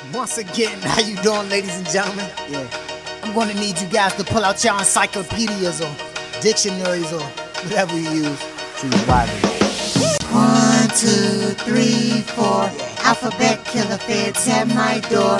Once again, how you doing, ladies and gentlemen? Yeah, I'm gonna need you guys to pull out your encyclopedias or dictionaries or whatever you use to revive it. 1, 2, 3, 4. Alphabet killer feds at my door.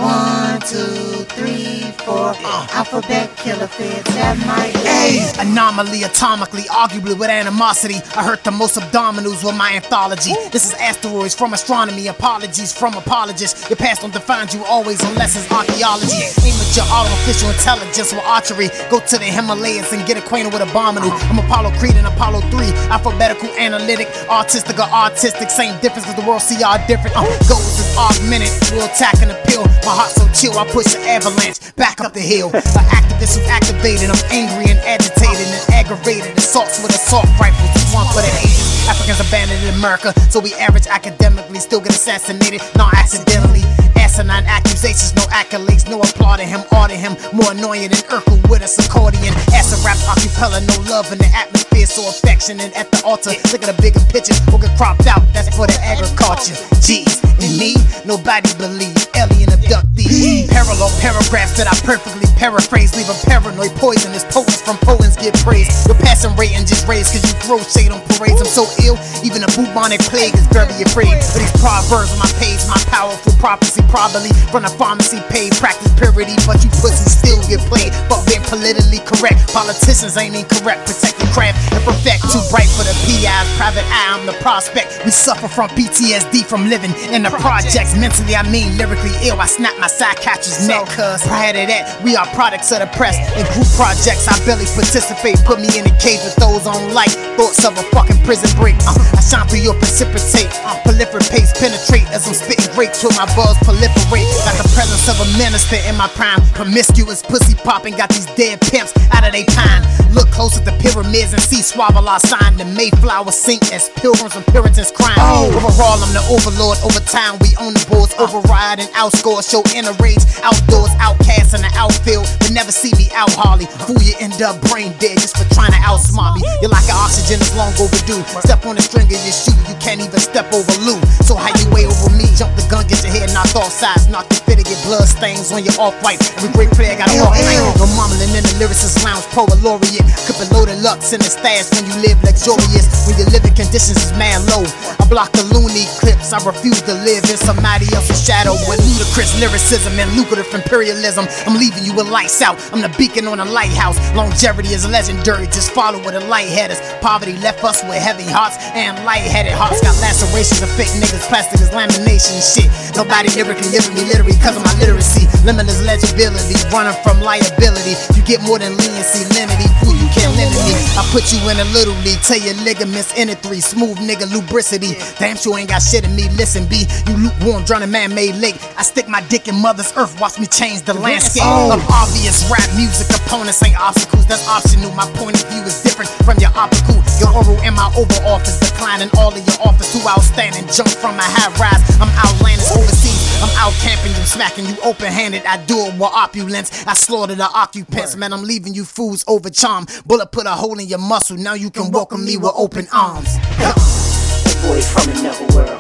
1, 2, 3, 4. Alphabet killer feds at my door. Hey, anomaly, atomically, arguably with animosity. I hurt the most abdominals with my anthology. This is asteroids from astronomy. Apologies from apologists. Your past don't define you always unless it's archaeology. Aim at your artificial intelligence with archery. Go to the Himalayas and get acquainted with abominable. I'm Apollo Creed and Apollo 3. Alphabetical, analytic, artistic or artistic. Same difference as the world see all different. Goals is augmented, we'll attack and appeal. My heart so chill, I push the avalanche back up the hill. An activist who's activated, I'm angry and agitated and aggravated. Assaults with assault rifles, one for the ages. Africans abandoned in America, so we average academically, still get assassinated, not accidentally. Asinine accusations, no accolades, no applauding him, ordering him. More annoying than Urkel with his accordion. Acid rap acapella, no love in the atmosphere, so affectionate at the altar. Look at the bigger picture, will get cropped out, that's for the agriculture. Jeez, and me, nobody believes. Alien abductees. Parallel paragraphs that I perfectly paraphrase, leave them paranoid, poisonous. Poets from poems get praise. Your passing rating just raised cause you throw shade on parades. I'm so ill, even a bubonic plague is very afraid. But these proverbs on my page, my powerful prophecy, probably from the pharmacy paid. Practice purity, but you pussies still get played. But being politically correct, politicians ain't incorrect. Protect the craft and perfect, too bright for the PI's private eye, I'm the prospect. We suffer from PTSD from living in the projects. Mentally, I mean lyrically ill. I snap my psychiatrist's neck, cuz prior to that, we are products of the press. In group projects, I barely participate. Put me in a cage with those on light. Thoughts of a fucking prison break. I shine through your precipitate. Proliferate, penetrate as I'm spitting great till my buzz proliferate. Got the presence of a minister in my prime. Promiscuous pussy popping, got these dead pimps out of they time. Look close at the pyramids and see swabble our sign. The Mayflower sink as pilgrims and Puritans crime. Overall, I'm the overlord. Over time, we own the boards. Override and outscore, show inner rage. Outdoors, outcasts in the outfield, but never see me out Harley. Fool, you end up brain dead just for trying to outsmart me. You're like an oxygen that's long overdue. Step on the string of your shoe, you can't even step over Lou. So how you way over me? Jump the gun, get your head knocked off sides. Knock your fit to get blood stains when you're off white. Every great player got a walk night. No mumbling in the lyricist lounge, poet laureate. Clipping loaded lux in the stash when you live luxurious. When your living conditions is mad low. I block the loony clips, I refuse to live in somebody else's shadow. With ludicrous lyricism and lucrative imperialism, I'm leaving you with lights out. I'm the beacon on a lighthouse. Longevity is legendary, just follow where the light headers. Poverty left us with heavy hearts and lightheaded hearts. Got lacerations of fake niggas, plastic is lamination and shit. Nobody lyrically living me literally cause of my literacy. Limitless legibility, running from liability. You get more than leniency, lenity. Fool, you can't limit me. I put you in a little league, tell your ligaments in a 3. Smooth nigga lubricity. Damn sure ain't got shit in me. Listen, B, you lukewarm, drowning man-made lake. I stick my dick in mother's earth, watch me change the landscape of obvious rap music. Opponents ain't obstacles, that's optional. My point of view is different from your optical. Your oral and my Oval Office, declining all of your offers. Too outstanding, jump from a high rise. I'm outlandish overseas, I'm out camping you, smacking you open-handed. I do it with opulence, I slaughter the occupants. Man, I'm leaving you fools over charm. Bullet put a hole in your muscle, now you can welcome me with open arms. Boy from another world.